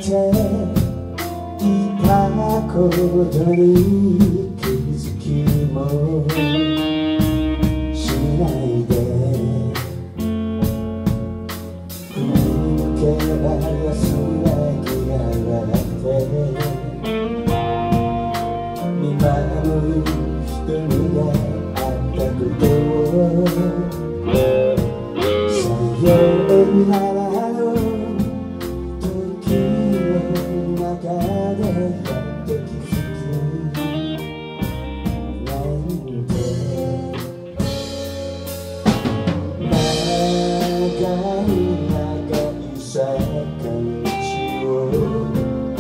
ていたことに気づきもしないで振り向けば安らぎがって見守る一人があったことをさようならの時の中でやっと気づきなんて長い長い坂道を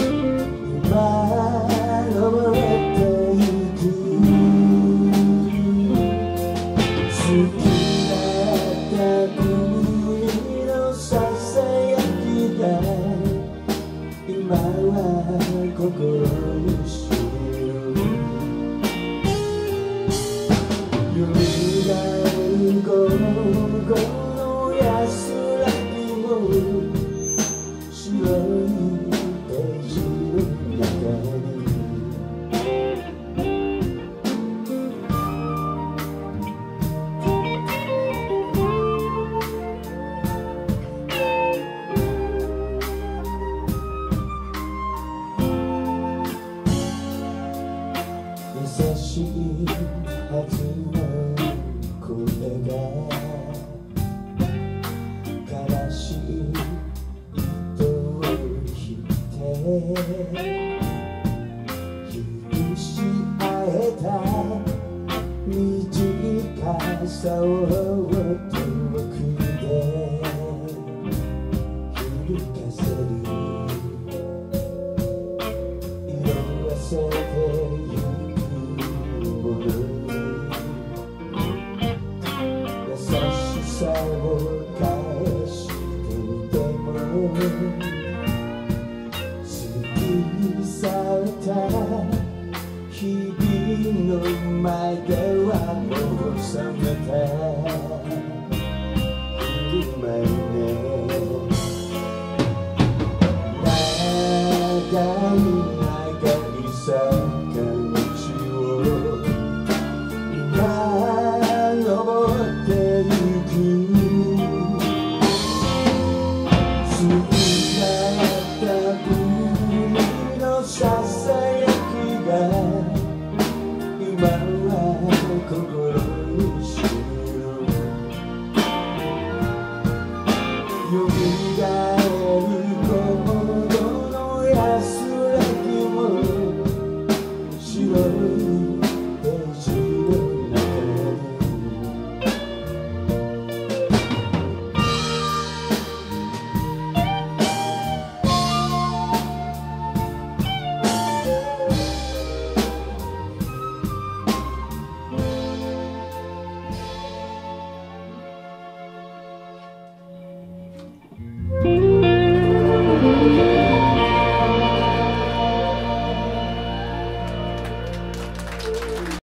今登ってゆく好きだった君のささやきが今は心にしるよみがえる午後の安らぎも白いページの中に優しいはずの声が悲しい糸を引いて許し合えた短さを遠くで響かせる色あせてゆ優しさを返していても過ぎ去った日々の前ではもう覚めた今ね長い長い坂道を登ってゆく好きだった君のささやきが今は心にしるよみがえる